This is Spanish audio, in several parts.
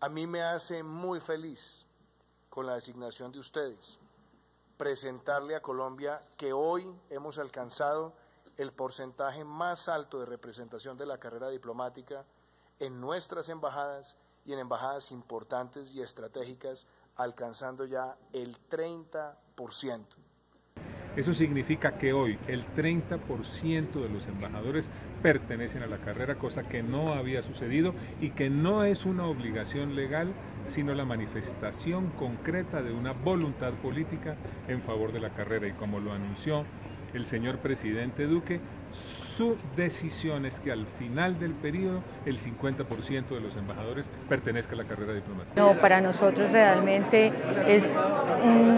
A mí me hace muy feliz con la designación de ustedes presentarle a Colombia que hoy hemos alcanzado el porcentaje más alto de representación de la carrera diplomática en nuestras embajadas y en embajadas importantes y estratégicas, alcanzando ya el 30%. Eso significa que hoy el 30% de los embajadores pertenecen a la carrera, cosa que no había sucedido y que no es una obligación legal, sino la manifestación concreta de una voluntad política en favor de la carrera. Y como lo anunció el señor presidente Duque, su decisión es que al final del periodo el 50% de los embajadores pertenezca a la carrera diplomática. No, para nosotros realmente es un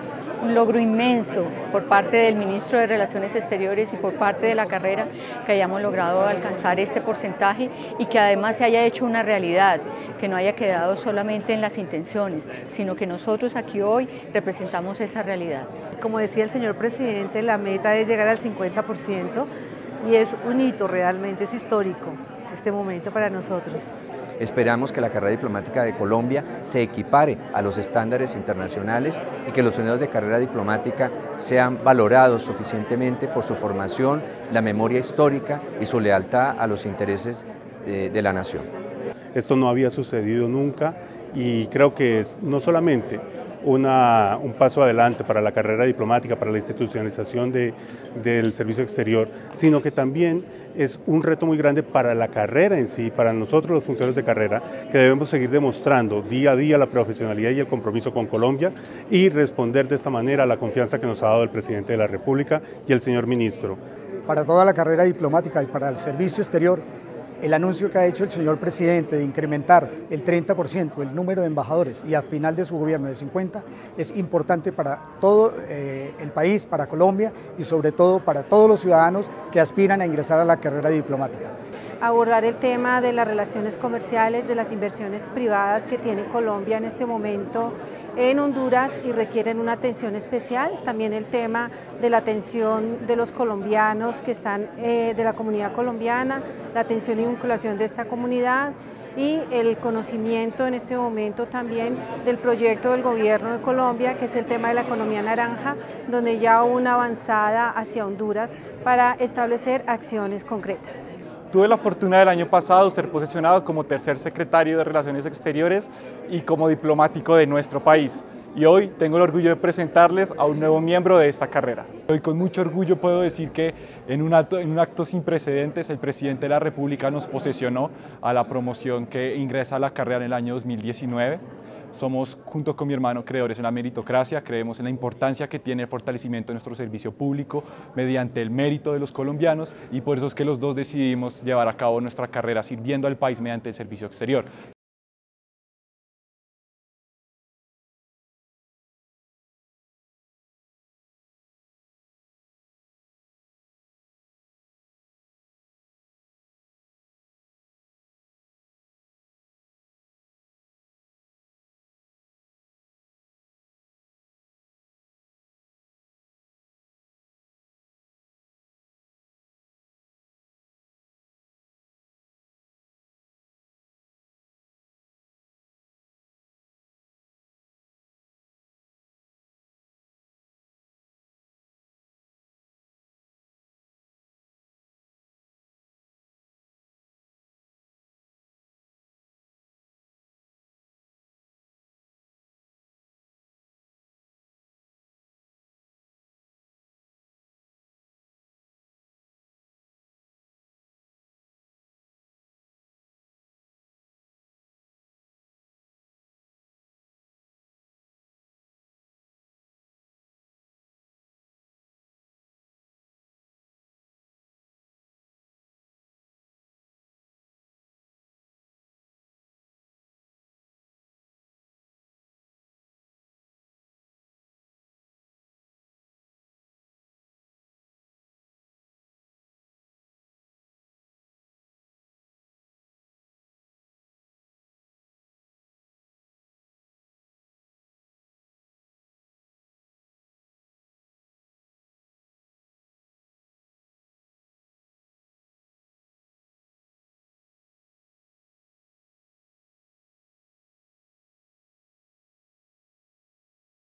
logro inmenso por parte del ministro de Relaciones Exteriores y por parte de la carrera que hayamos logrado alcanzar este porcentaje y que además se haya hecho una realidad, que no haya quedado solamente en las intenciones, sino que nosotros aquí hoy representamos esa realidad. Como decía el señor presidente, la meta es llegar al 50% y es un hito realmente, es histórico este momento para nosotros. Esperamos que la carrera diplomática de Colombia se equipare a los estándares internacionales y que los funcionarios de carrera diplomática sean valorados suficientemente por su formación, la memoria histórica y su lealtad a los intereses de la nación. Esto no había sucedido nunca y creo que es no solamente un paso adelante para la carrera diplomática, para la institucionalización del servicio exterior, sino que también es un reto muy grande para la carrera en sí, para nosotros los funcionarios de carrera, que debemos seguir demostrando día a día la profesionalidad y el compromiso con Colombia y responder de esta manera a la confianza que nos ha dado el presidente de la República y el señor ministro. Para toda la carrera diplomática y para el servicio exterior, el anuncio que ha hecho el señor presidente de incrementar el 30% el número de embajadores y al final de su gobierno de 50 es importante para todo el país, para Colombia y sobre todo para todos los ciudadanos que aspiran a ingresar a la carrera diplomática. Abordar el tema de las relaciones comerciales, de las inversiones privadas que tiene Colombia en este momento en Honduras y requieren una atención especial. También el tema de la atención de los colombianos que están de la comunidad colombiana, la atención y vinculación de esta comunidad y el conocimiento en este momento también del proyecto del gobierno de Colombia, que es el tema de la economía naranja, donde ya hubo una avanzada hacia Honduras para establecer acciones concretas. Tuve la fortuna del año pasado ser posesionado como tercer secretario de Relaciones Exteriores y como diplomático de nuestro país. Y hoy tengo el orgullo de presentarles a un nuevo miembro de esta carrera. Hoy con mucho orgullo puedo decir que en un acto sin precedentes el presidente de la República nos posesionó a la promoción que ingresa a la carrera en el año 2019. Somos, junto con mi hermano, creedores en la meritocracia, creemos en la importancia que tiene el fortalecimiento de nuestro servicio público mediante el mérito de los colombianos y por eso es que los dos decidimos llevar a cabo nuestra carrera sirviendo al país mediante el servicio exterior.